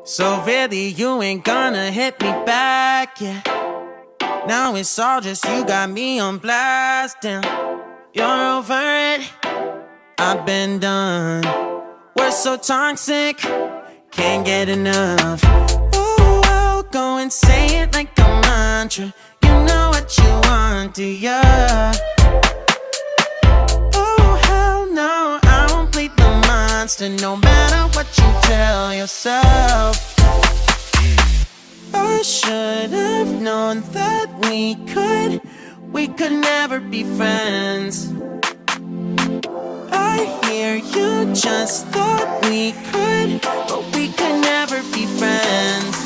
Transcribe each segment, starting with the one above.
So really you ain't gonna hit me back, yeah. Now it's all just you got me on blast, damn. You're over it, I've been done. We're so toxic, can't get enough. Ooh, I'll go and say it like a mantra. You know what you want, do ya? Oh, hell no, I won't plead the monster, no matter what you tell yourself. I should have known that we could never be friends. I hear you just thought we could, but we could never be friends.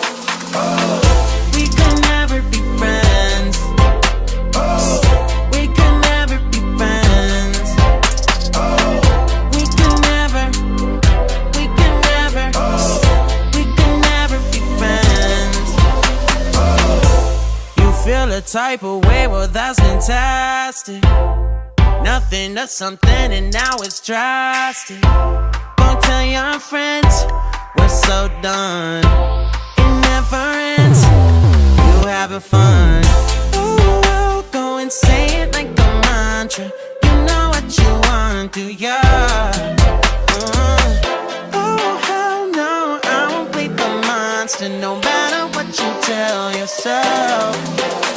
We could never be friends. We could never be friends. We could never, we could never, we could never be friends. You feel a type of way, well that's fantastic. Nothing to something and now it's drastic. Don't tell your friends we're so done. It never ends, you having fun. Oh, I'll go and say it like a mantra. You know what you want, do ya? Oh, hell no, I won't plead the monster, no matter what you tell yourself.